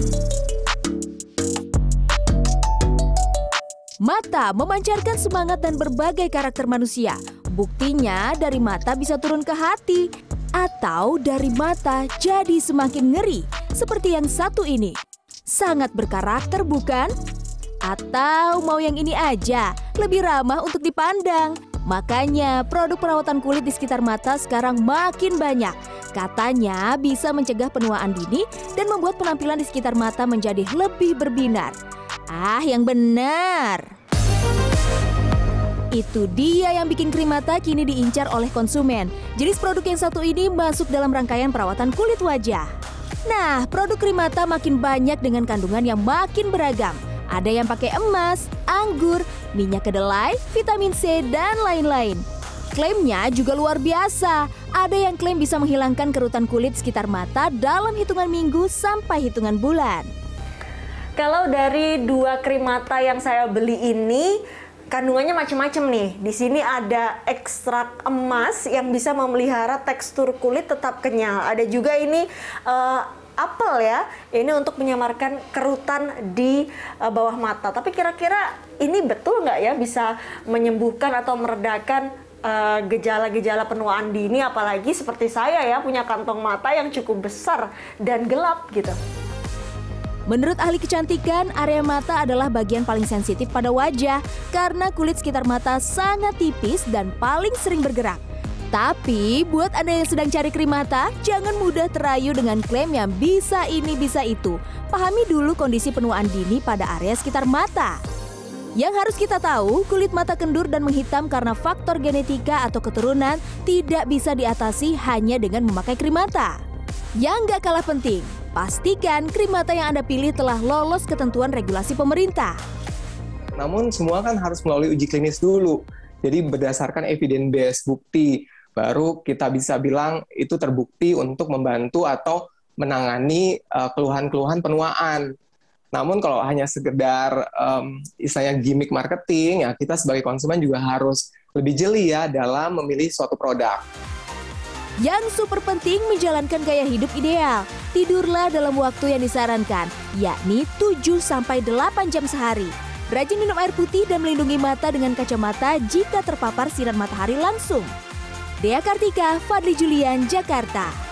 Mata memancarkan semangat dan berbagai karakter manusia. Buktinya dari mata bisa turun ke hati. Atau dari mata jadi semakin ngeri. Seperti yang satu ini. Sangat berkarakter bukan? Atau mau yang ini aja, lebih ramah untuk dipandang. Makanya produk perawatan kulit di sekitar mata sekarang makin banyak. Katanya bisa mencegah penuaan dini dan membuat penampilan di sekitar mata menjadi lebih berbinar. Ah, yang benar. Itu dia yang bikin krim mata kini diincar oleh konsumen. Jenis produk yang satu ini masuk dalam rangkaian perawatan kulit wajah. Nah, produk krim mata makin banyak dengan kandungan yang makin beragam. Ada yang pakai emas, anggur, minyak kedelai, vitamin C, dan lain-lain. Klaimnya juga luar biasa. Ada yang klaim bisa menghilangkan kerutan kulit sekitar mata dalam hitungan minggu sampai hitungan bulan. Kalau dari 2 krim mata yang saya beli ini, kandungannya macam-macam nih. Di sini ada ekstrak emas yang bisa memelihara tekstur kulit tetap kenyal. Ada juga ini apel ya, ini untuk menyamarkan kerutan di bawah mata. Tapi kira-kira ini betul nggak ya bisa menyembuhkan atau meredakan gejala-gejala penuaan dini, apalagi seperti saya ya punya kantong mata yang cukup besar dan gelap gitu. Menurut ahli kecantikan, area mata adalah bagian paling sensitif pada wajah karena kulit sekitar mata sangat tipis dan paling sering bergerak. Tapi buat Anda yang sedang cari krim mata, jangan mudah terayu dengan klaim yang bisa ini bisa itu. Pahami dulu kondisi penuaan dini pada area sekitar mata. Yang harus kita tahu, kulit mata kendur dan menghitam karena faktor genetika atau keturunan tidak bisa diatasi hanya dengan memakai krim mata. Yang nggak kalah penting, pastikan krim mata yang Anda pilih telah lolos ketentuan regulasi pemerintah. Namun semua kan harus melalui uji klinis dulu. Jadi berdasarkan evidence based bukti, baru kita bisa bilang itu terbukti untuk membantu atau menangani keluhan-keluhan penuaan. Namun kalau hanya sekedar istilahnya gimmick marketing, ya kita sebagai konsumen juga harus lebih jeli ya dalam memilih suatu produk. Yang super penting menjalankan gaya hidup ideal. Tidurlah dalam waktu yang disarankan, yakni 7-8 jam sehari. Rajin minum air putih dan melindungi mata dengan kacamata jika terpapar sinar matahari langsung. Dea Kartika, Fadli Julian, Jakarta.